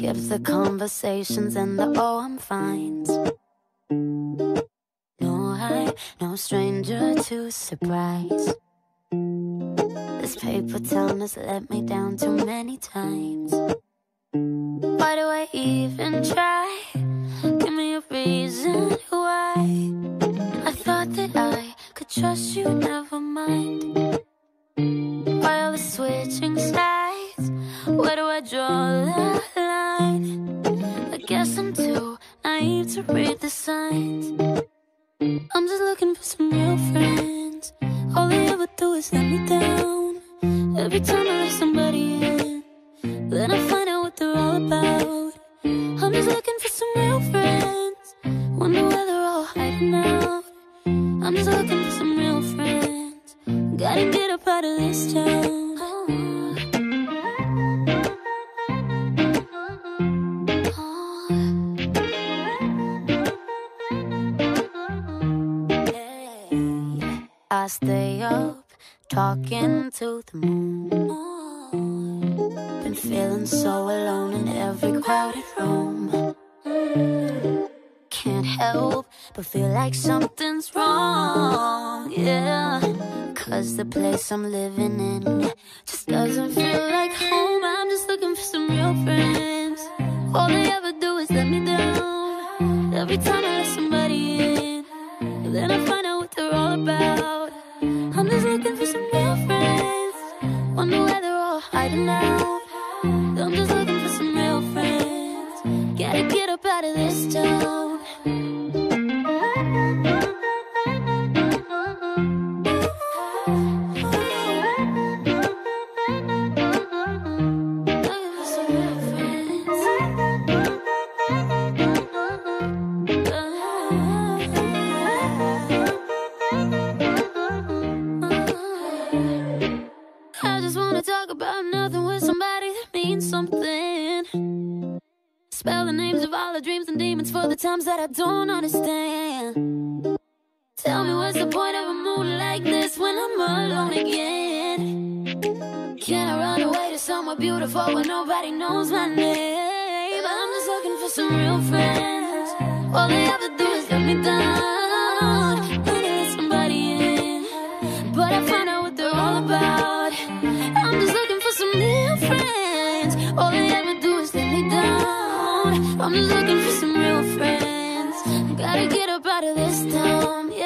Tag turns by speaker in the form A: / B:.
A: skips the conversations and the oh, I'm fines. No, I'm no stranger to surprise. This paper town has let me down too many times. Why do I even try? Give me a reason why. I thought that I could trust you, never mind. Why all the switching sides? Where do I draw the line? I guess I'm too naive to read the signs. I'm just looking for some real friends. All they ever do is let me down. Every time I let somebody in, then I find out what they're all about. I'm just looking for some real friends. Wonder where they're all hiding out. I'm just looking for some real friends. Gotta get up out of this town. I stay up, talking to the moon. Been feeling so alone in every crowded room. Can't help but feel like something's wrong, yeah. Cause the place I'm living in just doesn't feel like home. I'm just looking for some real friends. All they ever do is let me down. Every time I let somebody in, then I find out what they're all about. I'm just looking for some real friends. Wonder where they're all hiding out. I'm just looking for some real friends. Gotta get up out of this town. Spell the names of all the dreams and demons for the times that I don't understand. Tell me what's the point of a moon like this when I'm alone again? Can I run away to somewhere beautiful where nobody knows my name? I'm just looking for some real friends. All they ever do is let me down. When I let somebody in, but I find out what they're all about. I'm just looking for some real friends. All they ever do is let me down. I'm just looking for some real friends. Gotta get up out of this town, yeah.